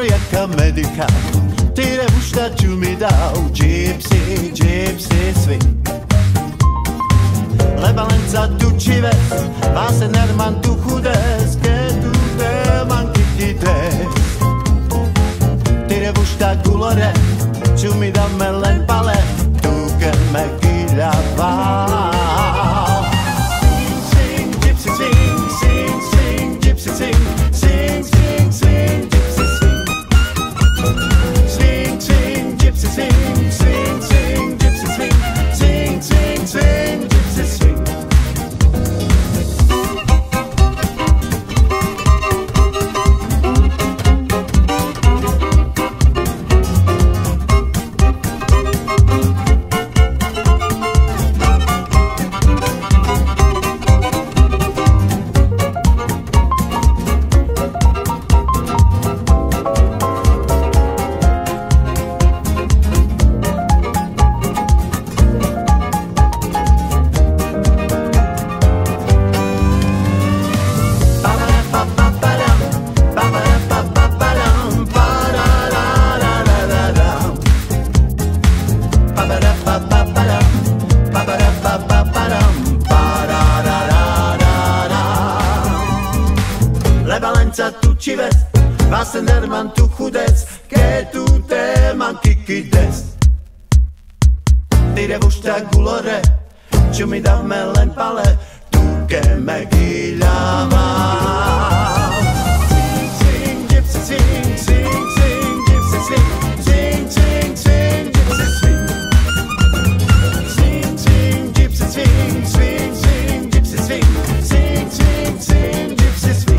jaka medika, tyle uštaczu mi dał. Gypsy, gypsy swing. Lebalenca tu čives, váse nerman tu chudes, ke tu teman kikides. Tyle ušta gulore, ču mi dáme len pale, tu ke me gilava. Sing, gypsy swing, sing, sing, gypsy swing, sing, sing, sing, gypsy swing. Swing, swing, gypsy swing, swing, swing, gypsy swing, sing, sing, swing, gypsy swing. Vasenderman tu chudec, ke tu teman kikides. Tire vušta gulore, čo mi dáme len pale, tu ke me gilava. Sing, sing, gypsy sing, sing, sing, gypsy sing, sing, sing, sing, gypsy swing. Sing, sing, gypsy swing, swing, sing, gypsy swing, sing, sing, sing, gypsy swing.